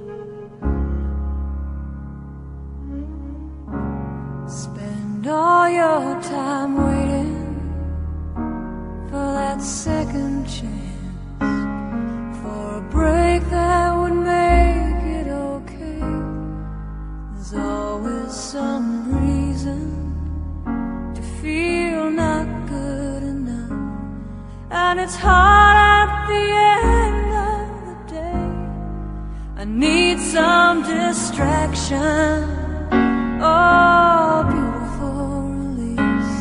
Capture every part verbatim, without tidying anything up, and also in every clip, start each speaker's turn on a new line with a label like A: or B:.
A: Spend all your time waiting for that second chance, for a break that would make it okay. There's always some reason to feel not good enough, and it's hard at the end of the day. I need some distraction. Oh, beautiful release.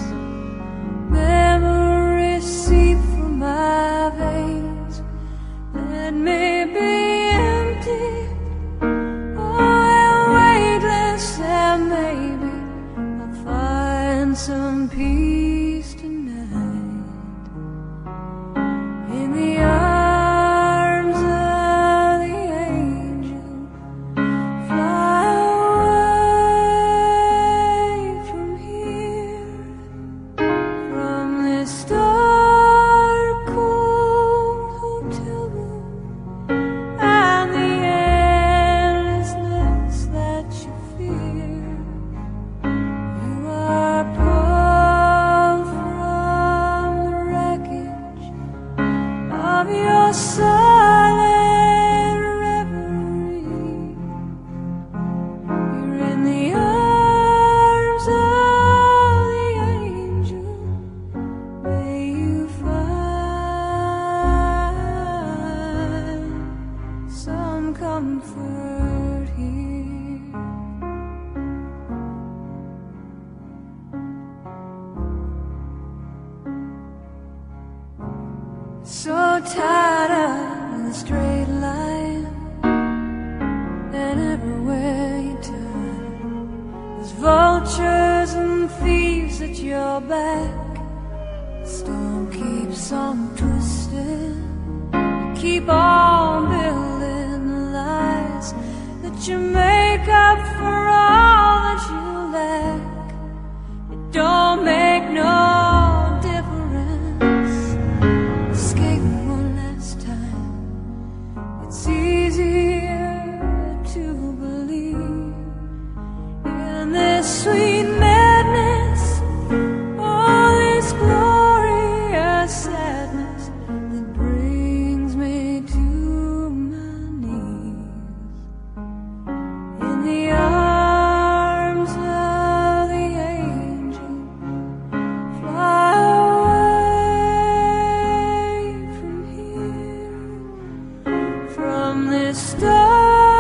A: Memories seep from my veins. Let me be empty, oh, and weightless, and maybe I'll find some peace tonight in the arms of the angel. Fly away from here, from this dark, cold hotel room, and the endlessness that you fear. You are pulled from the wreckage of your silent reverie. You're in the arms of the angel. May you find some comfort here. So tired of the straight line, and everywhere you turn, there's vultures and thieves at your back. The storm keeps on twisting. You keep on building the lies that you make up for all that you lack. It don't make no difference. Escape one last time. It's easier to believe in this sweet madness, all this glorious sadness that brings me to my knees in the arms of the angel. Fly away from here, from this dark